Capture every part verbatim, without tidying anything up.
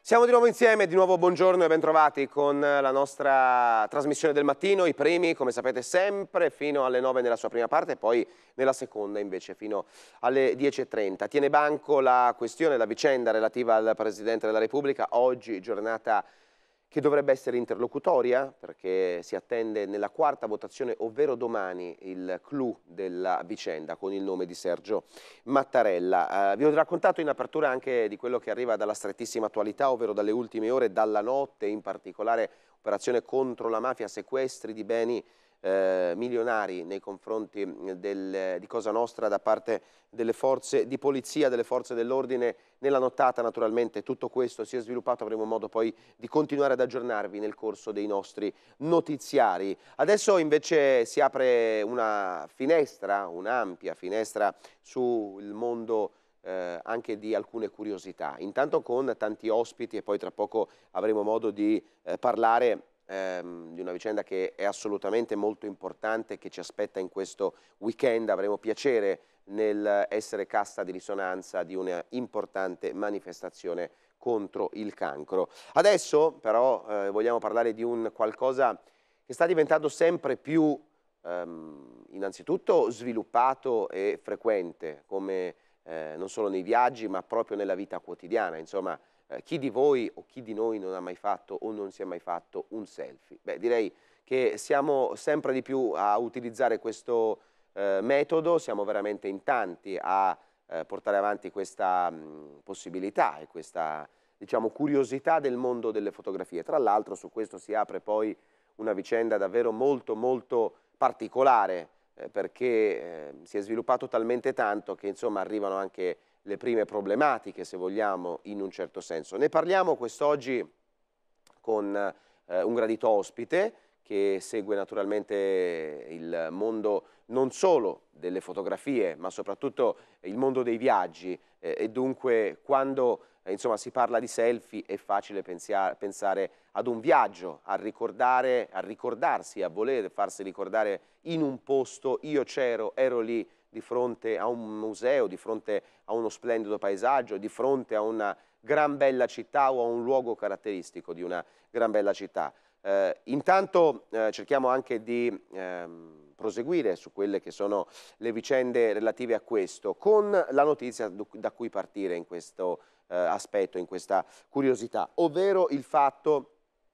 Siamo di nuovo insieme, di nuovo buongiorno e bentrovati con la nostra trasmissione del mattino, i primi, come sapete sempre, fino alle nove nella sua prima parte e poi nella seconda invece fino alle dieci e trenta. Tiene banco la questione, la vicenda relativa al Presidente della Repubblica, oggi giornata che dovrebbe essere interlocutoria perché si attende nella quarta votazione, ovvero domani, il clou della vicenda con il nome di Sergio Mattarella. Eh, vi ho raccontato in apertura anche di quello che arriva dalla strettissima attualità, ovvero dalle ultime ore, dalla notte, in particolare operazione contro la mafia, sequestri di beni eh, milionari nei confronti del, di Cosa Nostra da parte delle forze di polizia, delle forze dell'ordine. Nella nottata naturalmente tutto questo si è sviluppato, avremo modo poi di continuare ad aggiornarvi nel corso dei nostri notiziari. Adesso invece si apre una finestra, un'ampia finestra sul mondo eh, anche di alcune curiosità, intanto con tanti ospiti e poi tra poco avremo modo di eh, parlare ehm, di una vicenda che è assolutamente molto importante, che ci aspetta in questo weekend. Avremo piacere nel essere cassa di risonanza di una importante manifestazione contro il cancro. Adesso però eh, vogliamo parlare di un qualcosa che sta diventando sempre più ehm, innanzitutto sviluppato e frequente, come eh, non solo nei viaggi ma proprio nella vita quotidiana. Insomma, eh, chi di voi o chi di noi non ha mai fatto o non si è mai fatto un selfie? Beh, direi che siamo sempre di più a utilizzare questo Eh, metodo, siamo veramente in tanti a eh, portare avanti questa mh, possibilità e questa, diciamo, curiosità del mondo delle fotografie. Tra l'altro su questo si apre poi una vicenda davvero molto molto particolare eh, perché eh, si è sviluppato talmente tanto che insomma arrivano anche le prime problematiche, se vogliamo, in un certo senso. Ne parliamo quest'oggi con eh, un gradito ospite che segue naturalmente il mondo non solo delle fotografie, ma soprattutto il mondo dei viaggi eh, e dunque quando eh, insomma, si parla di selfie è facile pensia, pensare ad un viaggio, a ricordare, a ricordarsi, a voler farsi ricordare in un posto, io c'ero, ero lì di fronte a un museo, di fronte a uno splendido paesaggio, di fronte a una gran bella città o a un luogo caratteristico di una gran bella città. Eh, intanto eh, cerchiamo anche di ehm, proseguire su quelle che sono le vicende relative a questo, con la notizia da cui partire in questo eh, aspetto, in questa curiosità, ovvero il fatto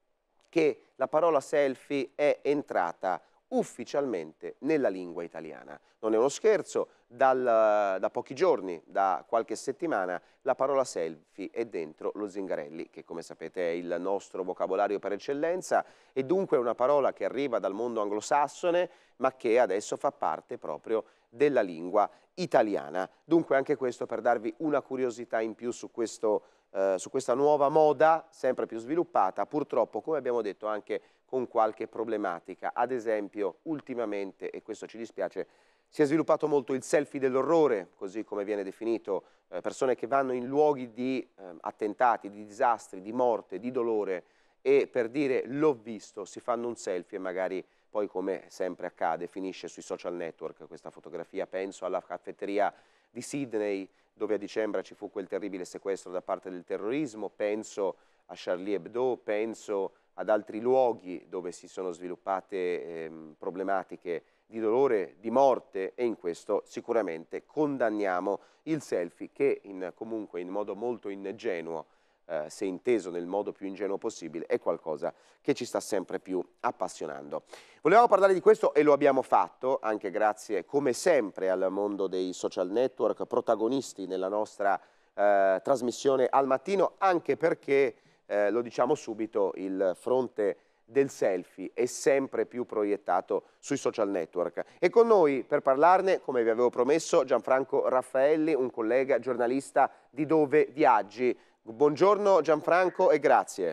che la parola selfie è entrata ufficialmente nella lingua italiana. Non è uno scherzo, dal, da pochi giorni, da qualche settimana, la parola selfie è dentro lo Zingarelli, che come sapete è il nostro vocabolario per eccellenza, e dunque è una parola che arriva dal mondo anglosassone, ma che adesso fa parte proprio della lingua italiana. Dunque anche questo per darvi una curiosità in più su questo Eh, su questa nuova moda sempre più sviluppata, purtroppo come abbiamo detto anche con qualche problematica. Ad esempio ultimamente, e questo ci dispiace, si è sviluppato molto il selfie dell'orrore, così come viene definito, eh, persone che vanno in luoghi di eh, attentati, di disastri, di morte, di dolore e per dire l'ho visto si fanno un selfie e magari poi, come sempre accade, finisce sui social network questa fotografia. Penso alla caffetteria di Sydney, dove a dicembre ci fu quel terribile sequestro da parte del terrorismo, penso a Charlie Hebdo, penso ad altri luoghi dove si sono sviluppate ehm, problematiche di dolore, di morte, e in questo sicuramente condanniamo il selfie che in, comunque in modo molto ingenuo, eh, se inteso nel modo più ingenuo possibile, è qualcosa che ci sta sempre più appassionando. Volevamo parlare di questo e lo abbiamo fatto, anche grazie, come sempre, al mondo dei social network, protagonisti nella nostra eh, trasmissione al mattino, anche perché, eh, lo diciamo subito, il fronte del selfie è sempre più proiettato sui social network. E con noi per parlarne, come vi avevo promesso, Gianfranco Raffaelli, un collega giornalista di Dove Viaggi. Buongiorno Gianfranco e grazie.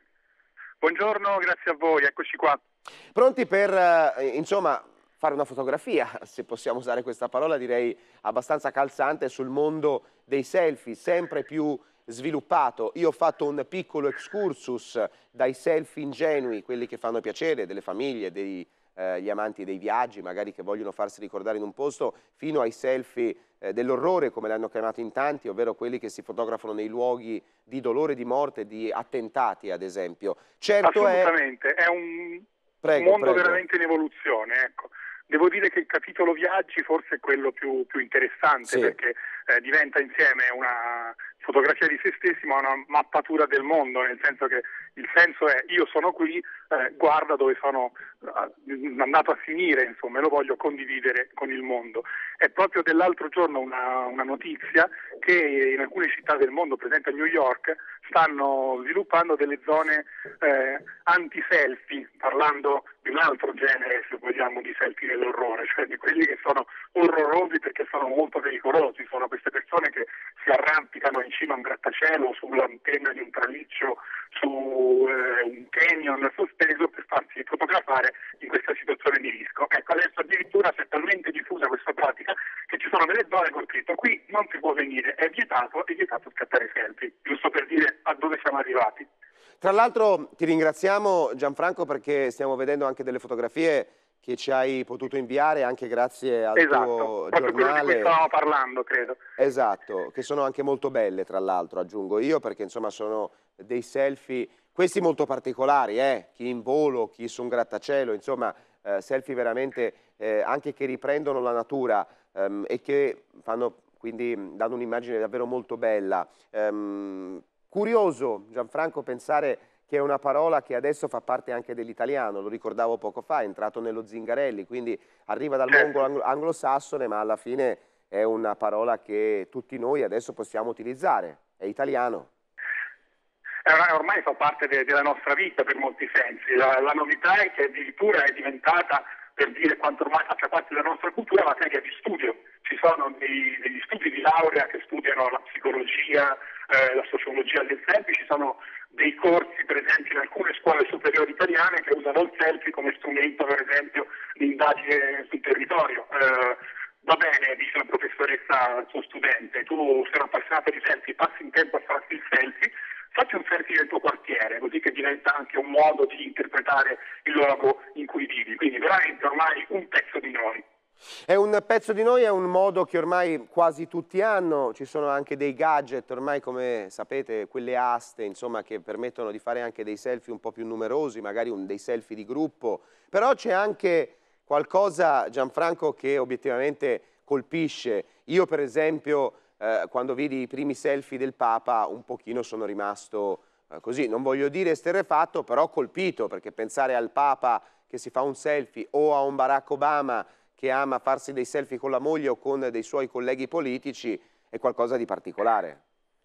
Buongiorno, grazie a voi, eccoci qua. Pronti per, eh, insomma, fare una fotografia, se possiamo usare questa parola, direi abbastanza calzante, sul mondo dei selfie, sempre più sviluppato. Io ho fatto un piccolo excursus dai selfie ingenui, quelli che fanno piacere, delle famiglie, dei eh, gli amanti dei viaggi, magari che vogliono farsi ricordare in un posto, fino ai selfie eh, dell'orrore, come l'hanno chiamato in tanti, ovvero quelli che si fotografano nei luoghi di dolore, di morte, di attentati ad esempio. Certo è... Assolutamente, è un Prego, mondo prego. veramente in evoluzione, ecco. Devo dire che il capitolo viaggi forse è quello più, più interessante, Sì. perché eh, diventa insieme una fotografia di se stessi ma una mappatura del mondo, nel senso che il senso è: io sono qui, eh, guarda dove sono eh, andato a finire, insomma, e lo voglio condividere con il mondo. È proprio dell'altro giorno una, una notizia che in alcune città del mondo, per esempio a New York, stanno sviluppando delle zone eh, anti-selfie, parlando di un altro genere, se vogliamo, di selfie dell'orrore, cioè di quelli che sono orrorosi perché sono molto pericolosi. Sono queste persone che si arrampicano in cima a un grattacielo, sull'antenna di un traliccio, su eh, un canyon sospeso per farsi fotografare in questa situazione di rischio. Ecco, adesso addirittura si è talmente diffusa questa pratica che ci sono delle zone con scritto: qui non si può venire, è vietato, è vietato scattare selfie, giusto per dire a dove siamo arrivati. Tra l'altro ti ringraziamo Gianfranco perché stiamo vedendo anche delle fotografie che ci hai potuto inviare anche grazie al Esatto, tuo proprio quello di cui giornale. stavamo parlando, credo. Esatto, che sono anche molto belle tra l'altro, aggiungo io, perché insomma sono dei selfie, questi molto particolari, eh? Chi in volo, chi su un grattacielo, insomma eh, selfie veramente eh, anche che riprendono la natura ehm, e che fanno quindi danno un'immagine davvero molto bella. Ehm, curioso, Gianfranco, pensare che è una parola che adesso fa parte anche dell'italiano, lo ricordavo poco fa, è entrato nello Zingarelli, quindi arriva dal Certo. mondo anglosassone, ma alla fine è una parola che tutti noi adesso possiamo utilizzare, è italiano. È una, ormai fa parte de, della nostra vita per molti sensi. La, la novità è che addirittura è diventata, per dire quanto ormai faccia parte della nostra cultura, materia di studio. Ci sono dei, degli studi di laurea che studiano la psicologia, eh, la sociologia del selfie, ci sono dei corsi presenti in alcune scuole superiori italiane che usano il selfie come strumento, per esempio, di indagine sul territorio. Eh, va bene, dice la professoressa al suo studente, tu sei un appassionato di selfie, passi in tempo a farti il selfie, fatti un selfie del tuo quartiere, così che diventa anche un modo di interpretare il luogo in cui vivi. Quindi veramente ormai un pezzo di noi. È un pezzo di noi, è un modo che ormai quasi tutti hanno, ci sono anche dei gadget, ormai come sapete quelle aste insomma, che permettono di fare anche dei selfie un po' più numerosi, magari un, dei selfie di gruppo, però c'è anche qualcosa, Gianfranco, che obiettivamente colpisce. Io per esempio eh, quando vidi i primi selfie del Papa un pochino sono rimasto eh, così, non voglio dire esterrefatto, però colpito, perché pensare al Papa che si fa un selfie o a un Barack Obama che ama farsi dei selfie con la moglie o con dei suoi colleghi politici è qualcosa di particolare.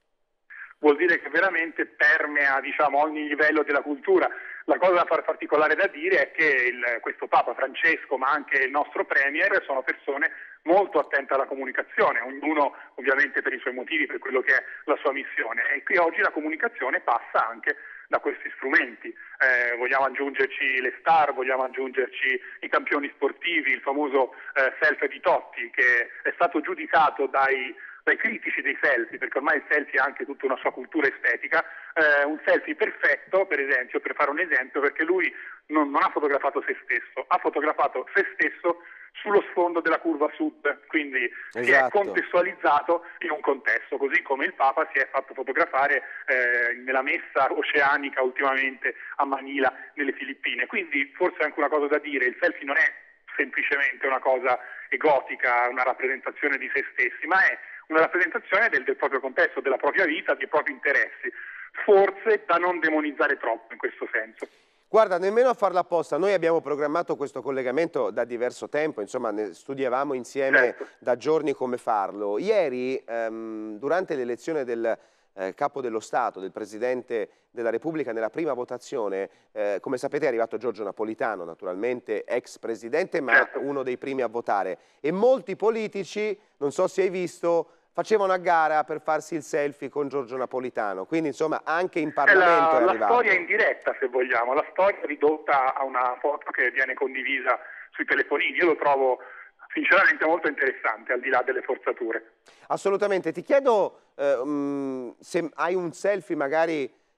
Vuol dire che veramente permea, diciamo, ogni livello della cultura. La cosa particolare da dire è che il, questo Papa Francesco, ma anche il nostro Premier, sono persone molto attente alla comunicazione, ognuno ovviamente per i suoi motivi, per quello che è la sua missione. E qui oggi la comunicazione passa anche da questi strumenti. Eh, vogliamo aggiungerci le star, vogliamo aggiungerci i campioni sportivi, il famoso eh, selfie di Totti, che è stato giudicato dai, dai critici dei selfie, perché ormai il selfie ha anche tutta una sua cultura estetica, eh, un selfie perfetto, per esempio, per fare un esempio, perché lui non, non ha fotografato se stesso, ha fotografato se stesso sullo sfondo della curva sud, quindi Esatto. Si è contestualizzato in un contesto, così come il Papa si è fatto fotografare eh, nella messa oceanica ultimamente a Manila, nelle Filippine. Quindi forse anche una cosa da dire: il selfie non è semplicemente una cosa egotica, una rappresentazione di se stessi, ma è una rappresentazione del, del proprio contesto, della propria vita, dei propri interessi, forse da non demonizzare troppo in questo senso. Guarda, nemmeno a farla apposta, noi abbiamo programmato questo collegamento da diverso tempo, insomma ne studiavamo insieme Certo. da giorni come farlo. Ieri, ehm, durante l'elezione del eh, Capo dello Stato, del Presidente della Repubblica, nella prima votazione, eh, come sapete è arrivato Giorgio Napolitano, naturalmente ex Presidente, ma Certo. uno dei primi a votare. E molti politici, non so se hai visto, facevano a gara per farsi il selfie con Giorgio Napolitano, quindi insomma anche in Parlamento è, la, è la arrivato. storia in diretta, se vogliamo, la storia ridotta a una foto che viene condivisa sui telefonini. Io lo trovo sinceramente molto interessante, al di là delle forzature. Assolutamente, ti chiedo eh, um, se hai un selfie magari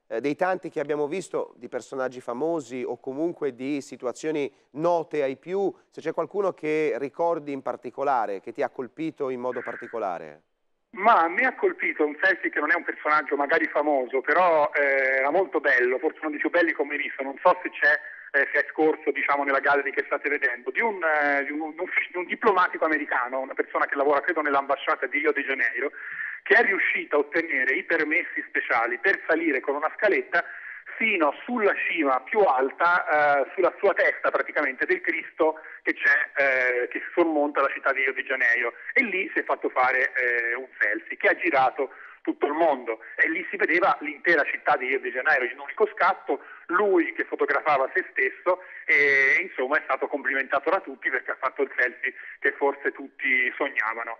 eh, dei tanti che abbiamo visto, di personaggi famosi o comunque di situazioni note ai più, se c'è qualcuno che ricordi in particolare, che ti ha colpito in modo particolare? Ma mi ha colpito un selfie che non è un personaggio magari famoso, però eh, era molto bello, forse uno dei più belli che ho mai visto, non so se c'è, eh, se è scorso diciamo nella gallery che state vedendo, di un, eh, di, un, di un diplomatico americano, una persona che lavora credo nell'ambasciata di Rio de Janeiro, che è riuscita a ottenere i permessi speciali per salire con una scaletta fino sulla cima più alta, eh, sulla sua testa praticamente, del Cristo che c'è, eh, che sormonta la città di Rio de Janeiro, e lì si è fatto fare eh, un selfie che ha girato tutto il mondo e lì si vedeva l'intera città di Rio de Janeiro in un unico scatto, lui che fotografava se stesso e insomma è stato complimentato da tutti perché ha fatto il selfie che forse tutti sognavano.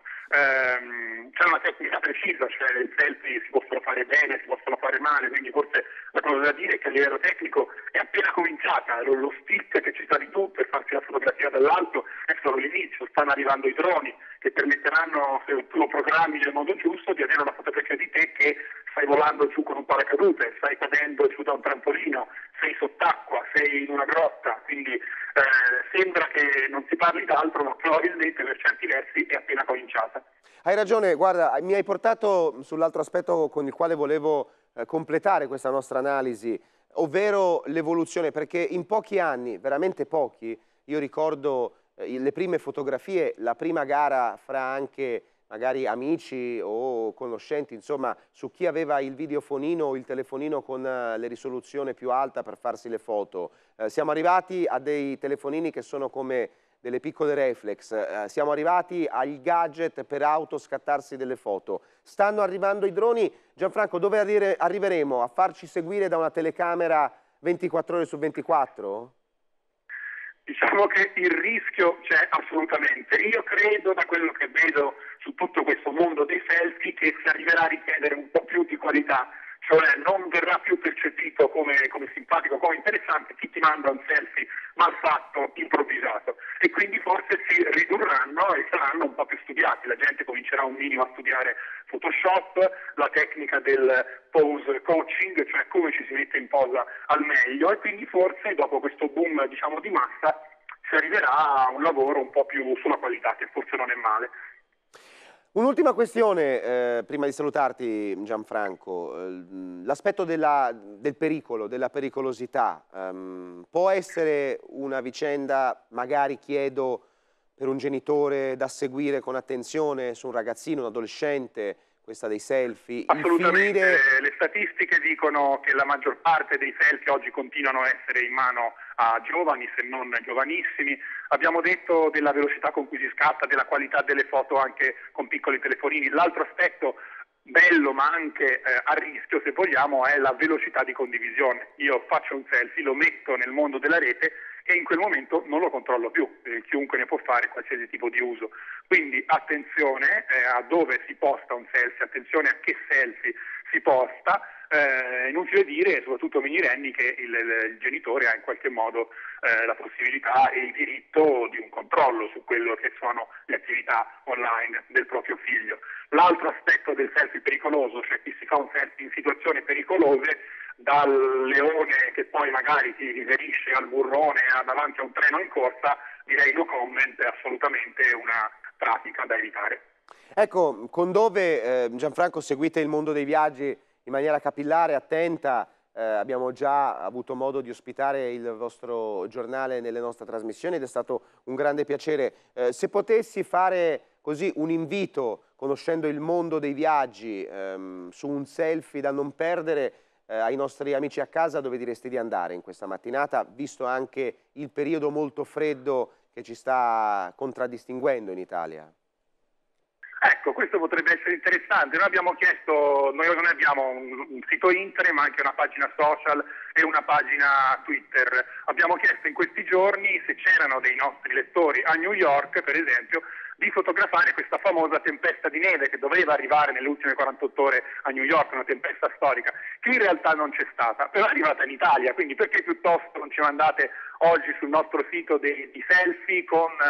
Ehm, c'è una tecnica precisa, cioè i selfie si possono fare bene, si possono fare male, quindi forse la cosa da dire è che a livello tecnico è appena cominciata, lo, lo stick che ci sta di tu per farsi la fotografia dall'alto è solo l'inizio, stanno arrivando i droni che permetteranno, se tu lo programmi nel modo giusto, di avere una fotografia di te che stai volando giù con un paracadute, stai cadendo giù da un trampolino, sei sott'acqua, sei in una grotta, quindi eh, sembra che non si parli d'altro, ma probabilmente per certi versi è appena cominciata. Hai ragione, guarda, mi hai portato sull'altro aspetto con il quale volevo eh, completare questa nostra analisi, ovvero l'evoluzione, perché in pochi anni, veramente pochi, io ricordo eh, le prime fotografie, la prima gara fra anche magari amici o conoscenti, insomma, su chi aveva il videofonino o il telefonino con eh, le risoluzione più alta per farsi le foto. Eh, siamo arrivati a dei telefonini che sono come delle piccole reflex, eh, siamo arrivati agli gadget per autoscattarsi delle foto. Stanno arrivando i droni. Gianfranco, dove arri arriveremo? A farci seguire da una telecamera ventiquattro ore su ventiquattro? Diciamo che il rischio c'è assolutamente. Io credo, da quello che vedo su tutto questo mondo dei selfie, che si arriverà a richiedere un po' più di qualità, cioè non verrà più percepito come, come simpatico, come interessante chi ti manda un selfie mal fatto, improvvisato, e quindi forse si ridurranno e saranno un po' più studiati, la gente comincerà un minimo a studiare Photoshop, la tecnica del pose coaching, cioè come ci si mette in posa al meglio, e quindi forse dopo questo boom diciamo di massa si arriverà a un lavoro un po' più sulla qualità, che forse non è male. Un'ultima questione, eh, prima di salutarti Gianfranco, l'aspetto del pericolo, della pericolosità, ehm, può essere una vicenda, magari chiedo, per un genitore da seguire con attenzione su un ragazzino, un adolescente, questa dei selfie? Assolutamente, finire... le statistiche dicono che la maggior parte dei selfie oggi continuano a essere in mano a giovani, se non giovanissimi. Abbiamo detto della velocità con cui si scatta, della qualità delle foto anche con piccoli telefonini. L'altro aspetto bello ma anche eh, a rischio, se vogliamo, è la velocità di condivisione. Io faccio un selfie, lo metto nel mondo della rete e in quel momento non lo controllo più, eh, chiunque ne può fare qualsiasi tipo di uso. Quindi attenzione eh, a dove si posta un selfie, attenzione a che selfie si posta. Eh, inutile dire, soprattutto minorenni, che il, il genitore ha in qualche modo eh, la possibilità e il diritto di un controllo su quello che sono le attività online del proprio figlio. L'altro aspetto del selfie pericoloso, cioè chi si fa un selfie in situazioni pericolose, dal leone che poi magari ti riferisce al burrone davanti a un treno in corsa, direi no comment, è assolutamente una pratica da evitare. Ecco, con dove eh, Gianfranco seguite il mondo dei viaggi in maniera capillare, attenta, eh, abbiamo già avuto modo di ospitare il vostro giornale nelle nostre trasmissioni ed è stato un grande piacere. Eh, se potessi fare così un invito, conoscendo il mondo dei viaggi, ehm, su un selfie da non perdere, eh, ai nostri amici a casa, dove diresti di andare in questa mattinata, visto anche il periodo molto freddo che ci sta contraddistinguendo in Italia? Ecco, questo potrebbe essere interessante. Noi abbiamo chiesto, noi non abbiamo un, un sito internet ma anche una pagina social e una pagina Twitter. Abbiamo chiesto in questi giorni se c'erano dei nostri lettori a New York, per esempio, di fotografare questa famosa tempesta di neve che doveva arrivare nelle ultime quarantotto ore a New York, una tempesta storica, che in realtà non c'è stata, però è arrivata in Italia, quindi perché piuttosto non ci mandate oggi sul nostro sito dei, dei selfie con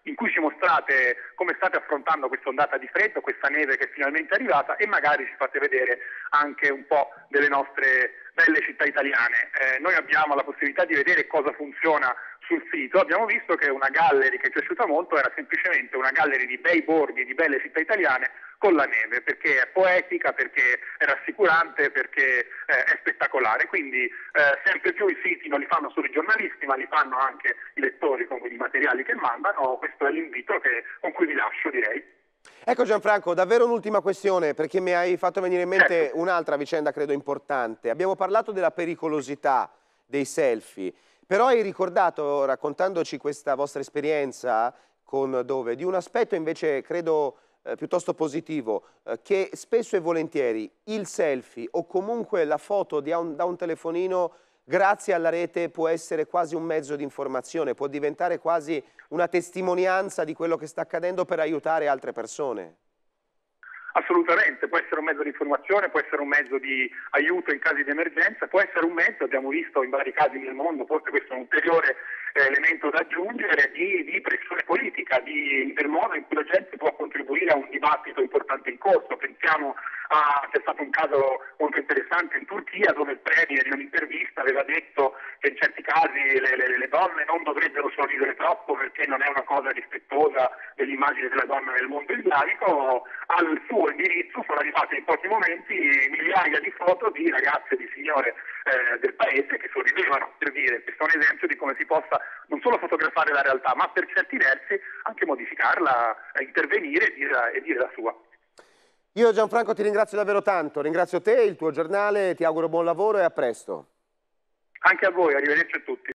in cui ci mostrate come state affrontando questa ondata di freddo, questa neve che è finalmente arrivata, e magari ci fate vedere anche un po' delle nostre belle città italiane. Eh, noi abbiamo la possibilità di vedere cosa funziona sul sito. Abbiamo visto che una gallery che è piaciuta molto era semplicemente una gallery di bei borghi, di belle città italiane con la neve, perché è poetica, perché è rassicurante, perché eh, è spettacolare. Quindi eh, sempre più i siti non li fanno solo i giornalisti, ma li fanno anche i lettori con i materiali che mandano. Questo è l'invito che, con cui vi lascio, direi. Ecco Gianfranco, davvero un'ultima questione, perché mi hai fatto venire in mente Certo. un'altra vicenda credo importante. Abbiamo parlato della pericolosità dei selfie, però hai ricordato, raccontandoci questa vostra esperienza con Dove, di un aspetto invece credo eh, piuttosto positivo, eh, che spesso e volentieri il selfie o comunque la foto di un, da un telefonino grazie alla rete può essere quasi un mezzo di informazione, può diventare quasi una testimonianza di quello che sta accadendo per aiutare altre persone. Assolutamente, può essere un mezzo di informazione, può essere un mezzo di aiuto in casi di emergenza, può essere un mezzo, abbiamo visto in vari casi nel mondo, forse questo è un ulteriore eh, elemento da aggiungere, di, di pressione politica, di, del modo in cui la gente può contribuire a un dibattito importante in corso. Pensiamo a, c'è stato un caso molto interessante in Turchia dove il premier in un'intervista aveva detto che in certi casi le, le, le donne non dovrebbero sorridere troppo perché non è una cosa rispettosa dell'immagine della donna nel mondo islamico. Al suo indirizzo sono arrivate in pochi momenti migliaia di foto di ragazze e di signore eh, del paese che sorridevano, per dire. Questo è un esempio di come si possa non solo fotografare la realtà, ma per certi versi anche modificarla, intervenire e dire, e dire la sua. Io Gianfranco ti ringrazio davvero tanto, ringrazio te, il tuo giornale, ti auguro buon lavoro e a presto. Anche a voi, arrivederci a tutti.